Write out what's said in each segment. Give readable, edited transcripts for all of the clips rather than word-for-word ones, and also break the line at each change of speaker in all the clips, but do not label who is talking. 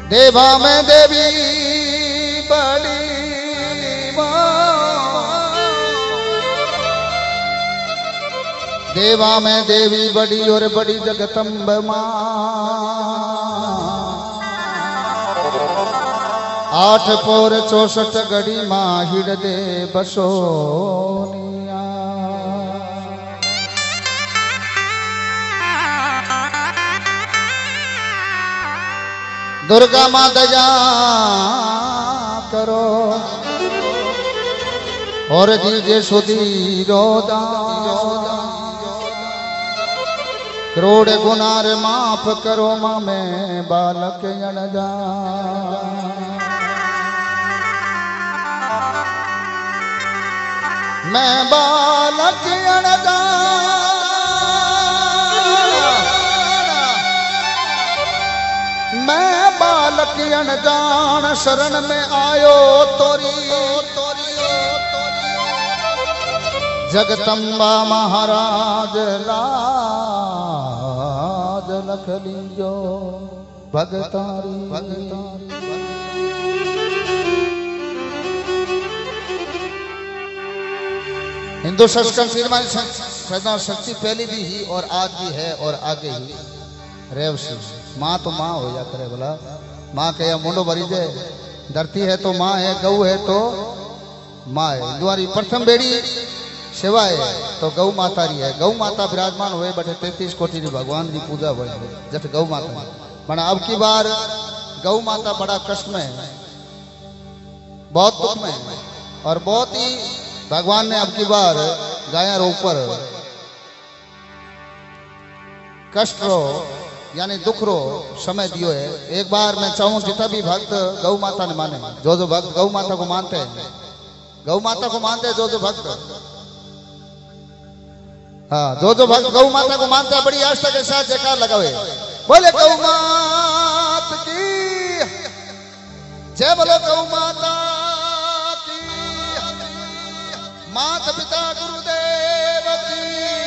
देवा में देवी बड़ी देवा में देवी बड़ी और बड़ी जगदम्ब मां। 8 पोर 64 गड़ी मां हिड़दे बसोनिया। दुर्गा मां दया करो और दीजे सुधी रोदा। करोड़ गुनार माफ करो मां में बालक अणजा। मैं बालक अणजा मैं बालक अनजान शरण में आयो तोरी। जगदम्बा महाराज लाज लख लीजो भगतारी। हिंदू संस्कृति में शक्ति पहले भी ही और आज भी है और आगे ही रेवसी। माँ तो माँ हो जा करे बोला। माँ के मुंडो भरी जाए। धरती है तो माँ है, गऊ है तो माँ है। हिंदुआरी प्रथम बेड़ी सेवा है तो गौ माता री है। गौ माता विराजमान हुए बटे 33 कोटि भगवान की पूजा बढ़े जब गौ माता बना। अब की बार गौ माता बड़ा कष्ट में है, बहुत दुख में है और बहुत ही भगवान ने अब की बार गाया रो ऊपर कष्ट रो यानी दुख रो समय दियो है। एक बार मैं चाहूं जितना भी भक्त गौ माता ने माने, जो भक्त गौ माता को मानते हैं, गौ माता को मानते हैं जो भक्त, हाँ जो भक्त गौ माता को मानते हैं बड़ी आस्था के साथ जयकार लगावे। बोले गौ माता की जय, बोलो गौ माता की। माता पिता गुरुदेव की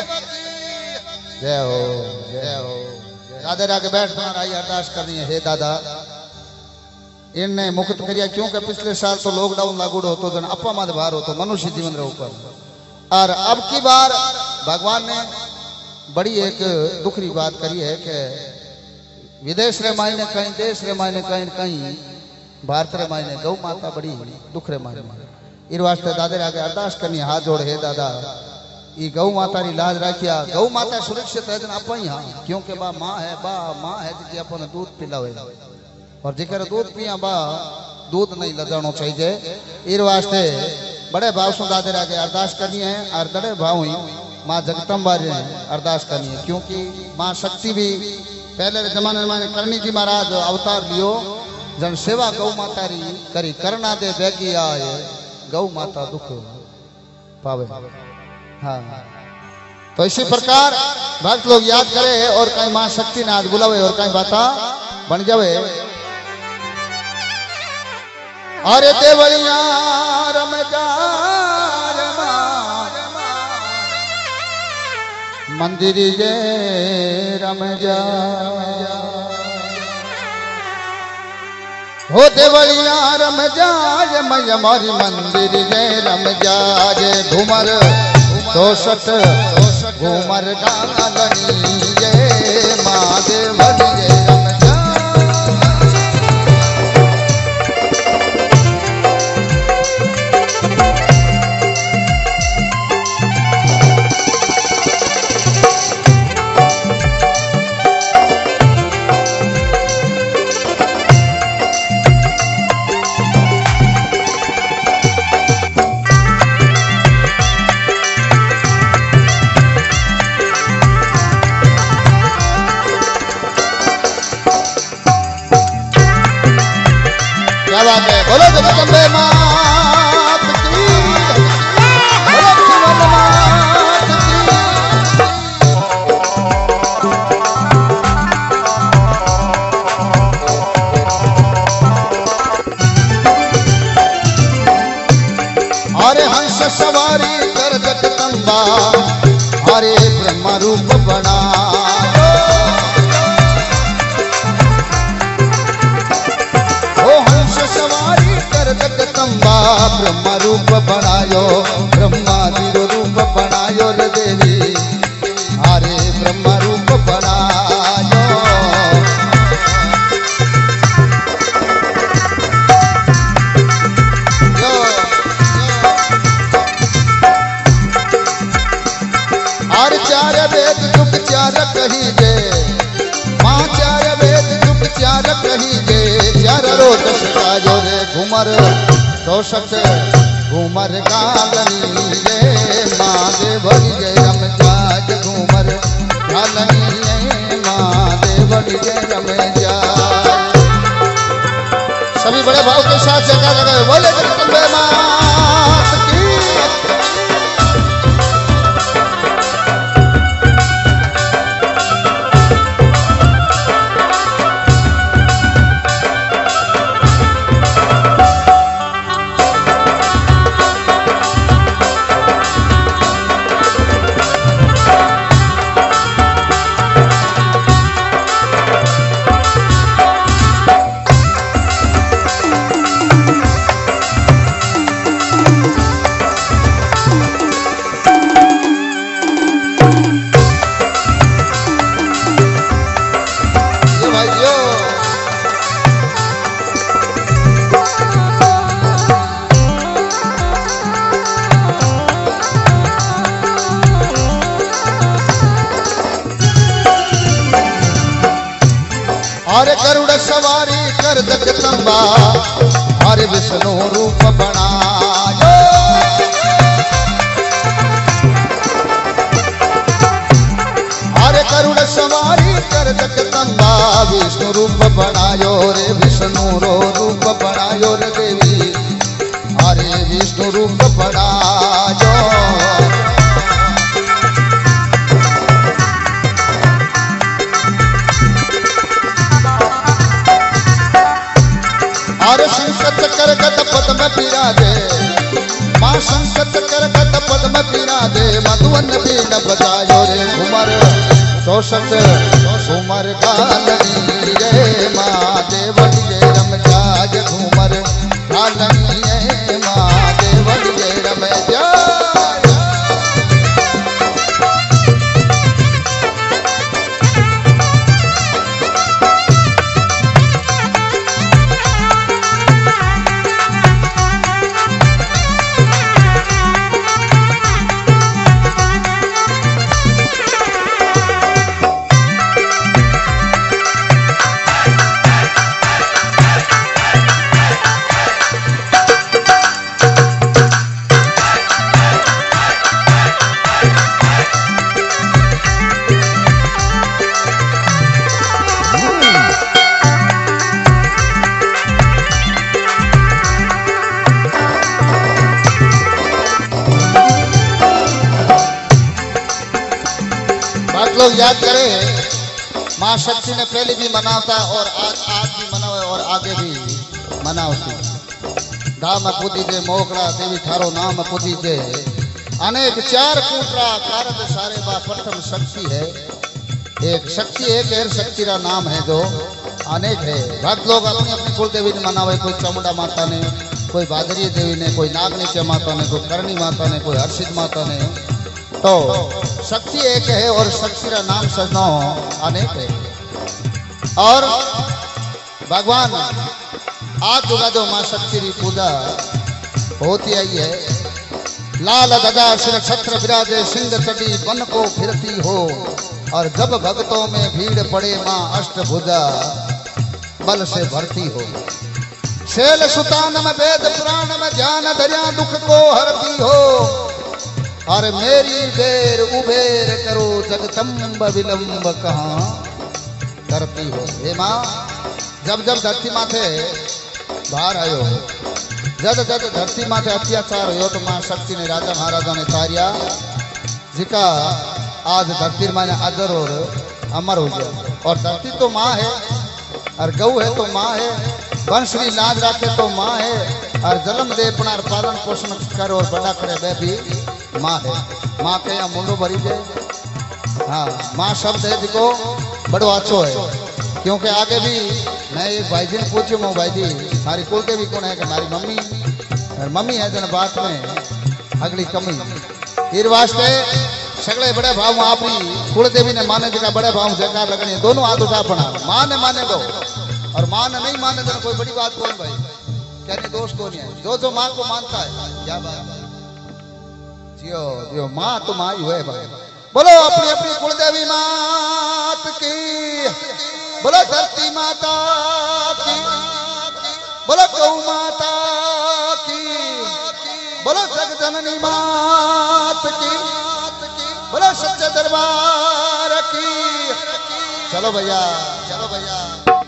जय हो जय हो। दादर आके बैठ आई अरदास करनी है। हे दादा इनने मुक्त करिया क्योंकि पिछले साल तो लॉकडाउन लागू होतो जन अपा माद भार होतो मनुष्य जीवन रे ऊपर। और अब की बार भगवान ने बड़ी एक दुखरी बात करी है कि विदेश रे मायने कहीं, देश रे मायने कहीं, कहीं भारत रे मायने गौ माता बड़ी दुख रे मायने। इस वास्ते दादे आगे अरदास करनी हाथ जोड़। हे दादा ये गौ माता री लाज राखिया। गौ माता सुरक्षित है जन आप ही हाँ, क्योंकि बा माँ है जी अपन दूध पिलावे और जिकर दूध पिया बा दूध नहीं लजानो चाहिए। इस वास्ते बड़े भाव से दादे आगे अरदास करनी है और बड़े भाव ही माँ जगदम्बा जी अरदास करनी है। क्योंकि माँ शक्ति भी पहले जमाने में करनी जी महाराज अवतार लियो जन सेवा गौ माता री करी करना दे बेगी आए गौ माता दुख पावे। हाँ तो इसी प्रकार भक्त लोग याद करे और कहीं माँ शक्ति ने आज बुलावे और कहीं बाता बन जावे। अरे देवलिया रम जा मंदिर जे रम जा हो देवलिया रम जा हमारी मंदिर जे रम जा घूमर 64 घूमर गानी जे माँ देवली जे रम जा। बोलो जगदम्बे मात की, बोलो शिवन मात की। अरे हंस सवारी कर जगदम्बा अरे ब्रह्म रूप बना। बजायो रे घूमर तोषक घूमर गालनी ये माँ देवड़ी जय रम जाज घूमर गालनी ये माँ देवड़ी जय रम जाज। सभी बड़े भाव के साथ जगह जगह बोले जगदम्बे मात की। अरे गरुड़ सवारी कर जगदम्बा अरे विष्णु रूप बनायो। अरे गरुड़ सवारी कर जगदम्बा विष्णु रूप बनायो रे विष्णु रो रूप बनायो रे देवी अरे विष्णु रूप बनायो। और संकट कर गद पद में विराजे माँ संकट कर गद पद में विराजे मधुवन बीन बजायो रे घूमर तोषक घूमर गालनी रे माँ देवड़ी जय रम जाज घूमर गालनी रे माँ देवड़ी जय रम जाज। लोग याद करें माँ शक्ति ने पहले भी मना था और आज भी मना और आगे भी मनावती। धाम पुदी जे मोकड़ा देवी थारो नाम पुदी जे अनेक चार कूटरा कारद सारे बा प्रथम शक्ति है। एक शक्ति एक है शक्ति का नाम है जो अनेक है। भक्त लोग अपनी अपनी कुल देवी ने मनावे, कोई चामुंडा माता ने, कोई भादरी देवी ने, कोई नागनित्य माता ने, कोई करणी माता ने, कोई हर्षित माता ने। तो शक्ति एक है और शक्ति का नाम सजनो अनेक है। और भगवान आज जुगा जो माँ शक्ति की पूजा होती आई है। लाल गदा सिर छत्र विराजे सिंह तटी वन को फिरती हो और जब भक्तों में भीड़ पड़े माँ अष्टभुजा बल से भरती हो। शैल सुतान में वेद पुराण में ज्ञान धर्या दुख को हरती हो और मेरी देर उबेर करो जगदम्ब विलंब कहाँ करती हो। हे माँ जब जब धरती माथे बाहर आयो, जब जब धरती माथे अत्याचार हो तो माँ शक्ति ने राजा महाराजा ने तारिया जिका आज धरती माने अजर और अमर हो गया। और धरती तो माँ है और गऊ है तो माँ है, वंशरी लाज रखे तो माँ है और जन्म दे अपना पालन पोषण कर और बड़ा करे वे भी माँ है। माँ के यहाँ मुंडो भरी जाए। हाँ माँ शब्द है जिको बड़ो अच्छो है। क्योंकि आगे भी मैं एक भाई जी ने पूछू मो भाई जी मारी कुल के भी कौन है कि मारी मम्मी और मम्मी है जन बात में अगली कमी ईर वास्ते सगले बड़े भाव आप ही कुल देवी ने माने जगह बड़े भाव जगह लगनी दोनों हाथ उठा पड़ा। माँ ने माने दो और माँ ने नहीं माने तो कोई बड़ी बात कौन भाई कहने दोष कौन है। जो माँ को मानता है क्या बात जियो जियो माँ तो माँ ही है भाई। बोलो अपनी अपनी कुलदेवी मात की, बोलो धरती माता की, बोलो गौ माता की, बोलो जगजननी मात की, बोलो सच्चे दरबार की। चलो भैया, चलो भैया।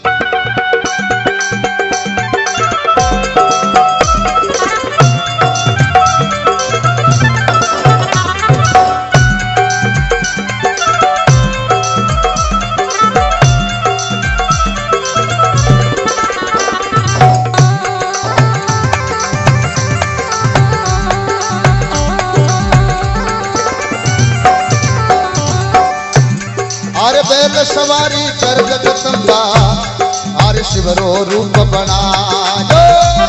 अरे बैल सवारी कर जगदम्बा, अरे शिवरो रूप बनायो।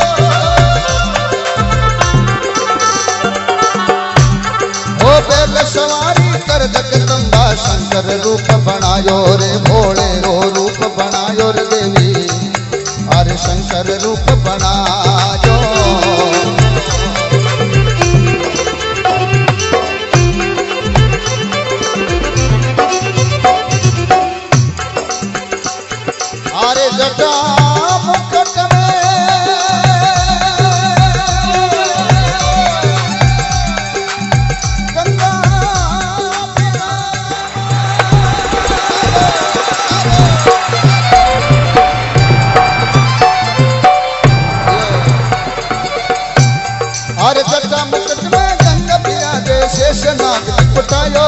ओ बैल सवारी कर जगदम्बा, शंकर रूप बनायो रे, भोले रो रूप बनायो रे देवी, अरे शंकर रूप बनायो। अरे जटा मुकुट में गंगा, अरे जटा मुकुट में गंगा बिराजे, शेषनाग लिपटायो।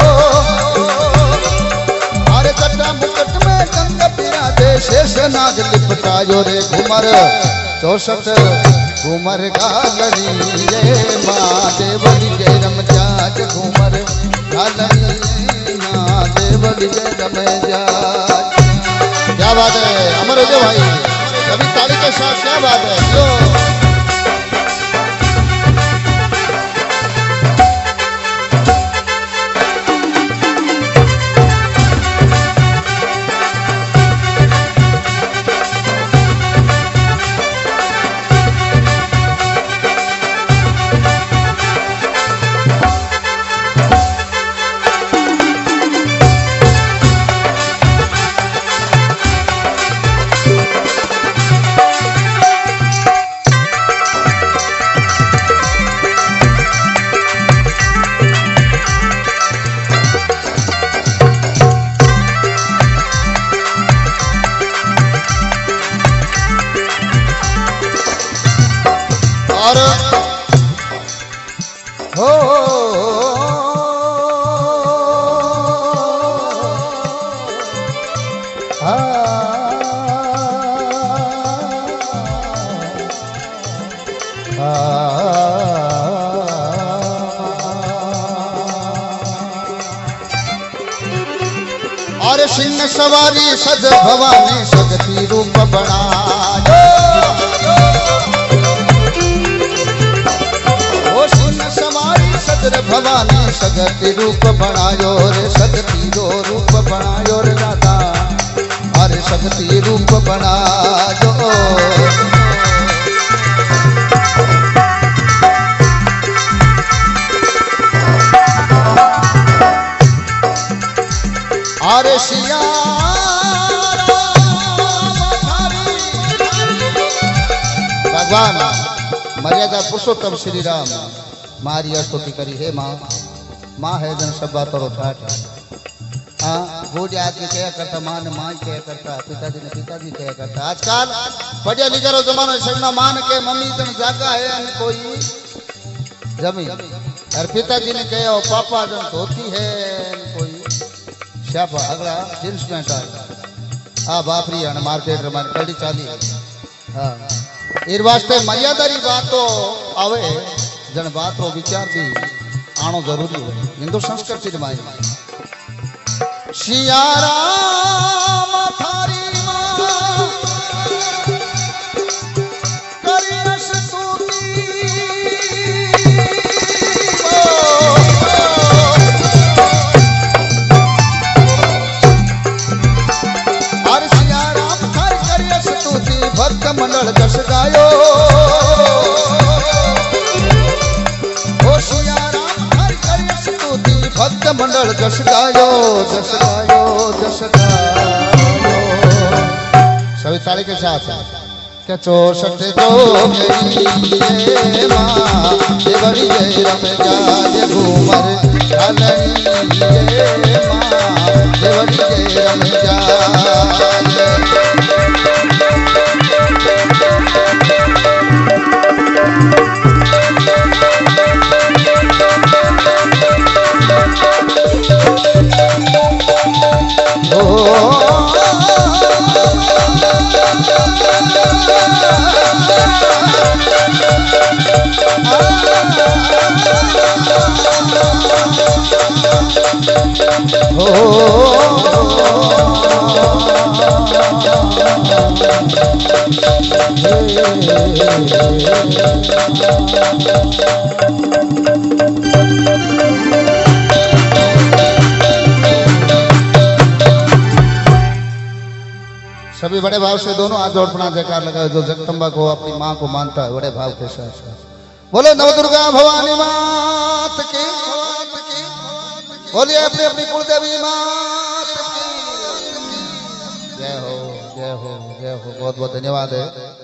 अरे जटा मुकुट में गंगा बिराजे, शेषनाग लिपटायो रे। घूमर 64 घूमर गालनी रे, माँ देवली जय रम जाज। घूमर गालनी माँ देवली जय रम जाज। क्या बात है अमर हो जाओ भाई, कभी ताली के साथ। क्या बात है जो और सिंह सवारी सद भवानी सगती रूप बनायो। ओ सिंह सवारी सदर भवानी सगती रूप बनायो रे, सगती रो रूप बनायो रे दादा, अरे सगती रूप बनायो। अरे सिया भगवान मर्यादा पुरुषोत्तम श्री राम मारी स्तुति करी। हे माँ, माँ है जन सब बातों ठाठ। हाँ बूढ़े आदमी क्या करता, माँ ने माँ क्या करता, पिताजी ने पिताजी क्या करता। आजकल पढ़िया लिखा रो जमाना सगना मान के मम्मी जन जागा है कोई जमीन, और पिताजी ने कहा पापा जन धोती है कोई शापा अगला जींस पैंट आ बापरी अन मार्केट रे मार कड़ी चाली। हां एर वास्ते मर्यादारी बातो आवे जन बात रो विचार भी आनो जरूरी है हिंदू संस्कृति में। सिया राम थारी मां करिया स्तुति, भक्त मंडल जस गायो। ओ सिया राम हरि करिया स्तुति, भक्त मंडल जस गायो, जस गायो, जस गायो। सभी ताली के साथ के 64 जोगरी माँ देवरी जय रम जाज घूमर ढालनी माँ देवरी जय रम जाज। सभी बड़े भाव से दोनों हाथ जोड़ अपना जयकार लगाए जो जगदम्बा को अपनी माँ को मानता है बड़े भाव के साथ। बोलो नवदुर्गा भवानी मात की, बोलिए अपनी अपनी कुलदेवी मात की जय हो जय हो जय हो। बहुत बहुत धन्यवाद है।